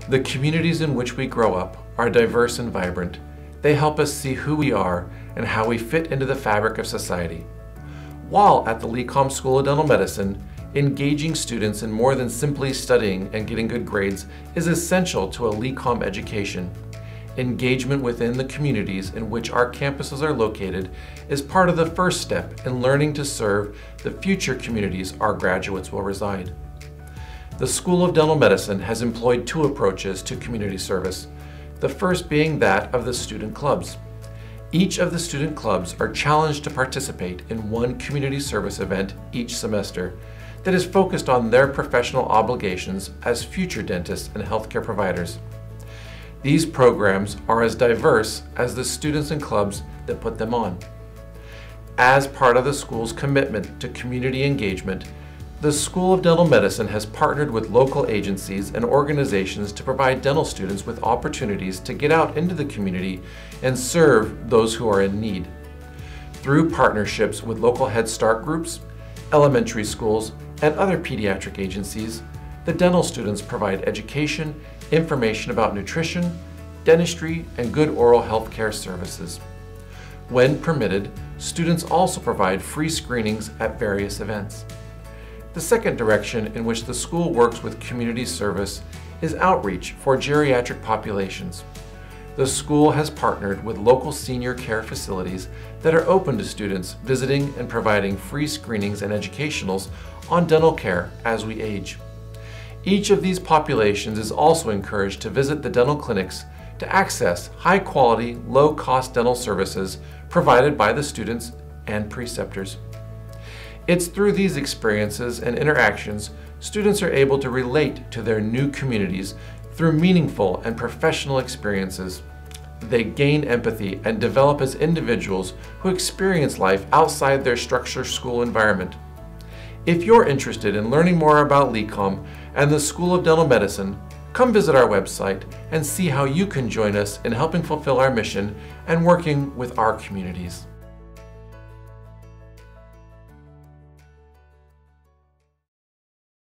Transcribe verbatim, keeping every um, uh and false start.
The communities in which we grow up are diverse and vibrant. They help us see who we are and how we fit into the fabric of society. While at the LECOM School of Dental Medicine, engaging students in more than simply studying and getting good grades is essential to a LECOM education. Engagement within the communities in which our campuses are located is part of the first step in learning to serve the future communities our graduates will reside. The School of Dental Medicine has employed two approaches to community service, the first being that of the student clubs. Each of the student clubs are challenged to participate in one community service event each semester that is focused on their professional obligations as future dentists and healthcare providers. These programs are as diverse as the students and clubs that put them on. As part of the school's commitment to community engagement, the School of Dental Medicine has partnered with local agencies and organizations to provide dental students with opportunities to get out into the community and serve those who are in need. Through partnerships with local Head Start groups, elementary schools, and other pediatric agencies, the dental students provide education, information about nutrition, dentistry, and good oral health care services. When permitted, students also provide free screenings at various events. The second direction in which the school works with community service is outreach for geriatric populations. The school has partnered with local senior care facilities that are open to students visiting and providing free screenings and educationals on dental care as we age. Each of these populations is also encouraged to visit the dental clinics to access high-quality, low-cost dental services provided by the students and preceptors. It's through these experiences and interactions students are able to relate to their new communities through meaningful and professional experiences. They gain empathy and develop as individuals who experience life outside their structured school environment. If you're interested in learning more about LECOM and the School of Dental Medicine, come visit our website and see how you can join us in helping fulfill our mission and working with our communities.